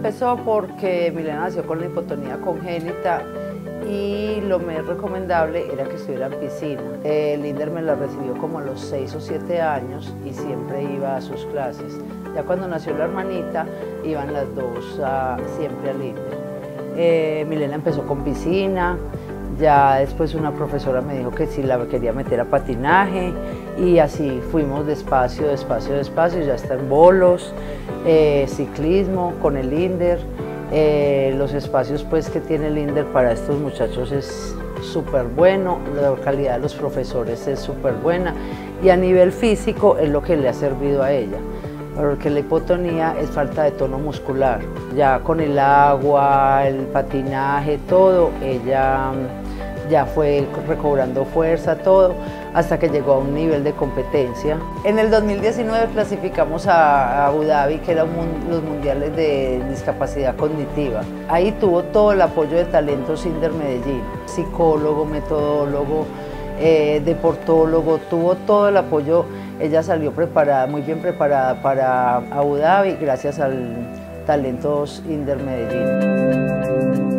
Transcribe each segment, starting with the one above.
empezó porque Milena nació con la hipotonía congénita y lo más recomendable era que estuviera en piscina. El Linder me la recibió como a los 6 o 7 años y siempre iba a sus clases. Ya cuando nació la hermanita, iban las dos siempre al Linder. Milena empezó con piscina, ya después una profesora me dijo que si la quería meter a patinaje y así fuimos despacio, despacio, despacio, ya está en bolos, ciclismo con el Linder. Los espacios pues que tiene el Linder para estos muchachos es súper bueno, la calidad de los profesores es súper buena y a nivel físico es lo que le ha servido a ella, porque la hipotonía es falta de tono muscular. Ya con el agua, el patinaje, todo, ella ya fue recobrando fuerza, todo, hasta que llegó a un nivel de competencia. En el 2019 clasificamos a Abu Dhabi, que eran los mundiales de discapacidad cognitiva. Ahí tuvo todo el apoyo de Talentos Inder Medellín, psicólogo, metodólogo, deportólogo, tuvo todo el apoyo. Ella salió preparada, muy bien preparada para Abu Dhabi, gracias al Talentos Inder Medellín.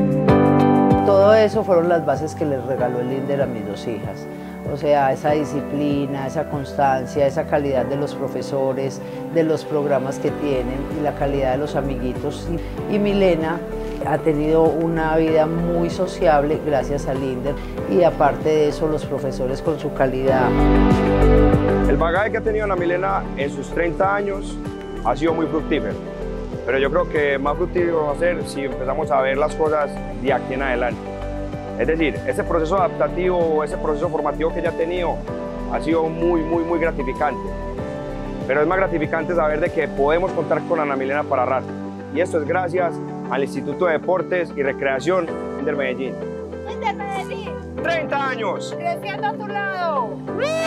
Todo eso fueron las bases que les regaló el Linder a mis dos hijas. O sea, esa disciplina, esa constancia, esa calidad de los profesores, de los programas que tienen y la calidad de los amiguitos. Y Milena ha tenido una vida muy sociable gracias al Linder y aparte de eso los profesores con su calidad. El bagaje que ha tenido Ana Milena en sus 30 años ha sido muy fructífero. Pero yo creo que más fructífero va a ser si empezamos a ver las cosas de aquí en adelante. Es decir, ese proceso adaptativo, ese proceso formativo que ella ha tenido ha sido muy gratificante. Pero es más gratificante saber de que podemos contar con Ana Milena para rato. Y esto es gracias al Instituto de Deportes y Recreación Inder Medellín. ¡Inder Medellín! 30 años. Creciendo a tu lado.